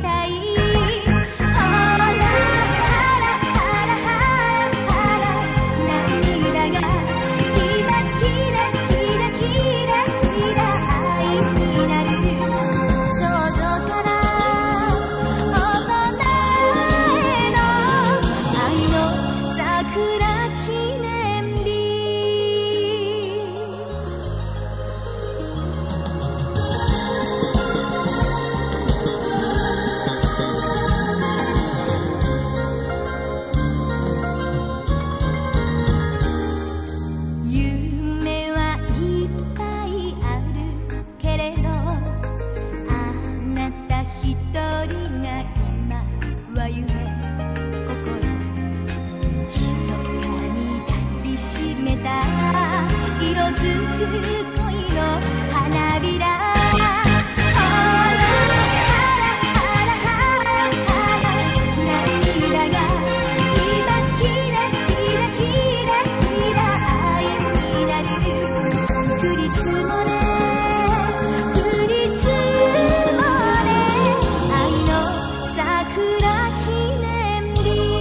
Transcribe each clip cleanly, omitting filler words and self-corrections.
たい。ほらはらはらはらはら涙がキラキラキラキラキラ愛になる。少女から大人への愛の桜記念日。夢はいっぱいあるけれど、あなた一人が今は夢。心密かに抱きしめた色づく恋の花びら。ほらはらはらはらはら涙が今キラキラキラキラ愛になる。降り積もれ降り積もれ愛の桜記念日。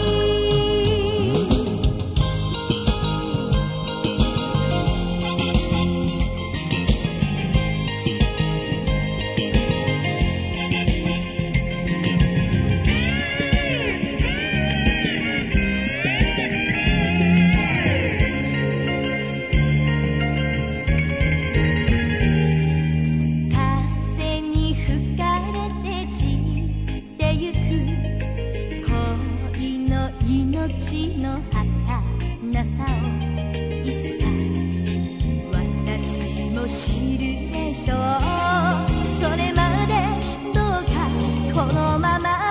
風に吹かれて散ってゆく恋の命の儚さをいつか私も知るでしょう。それまでどうかこのまま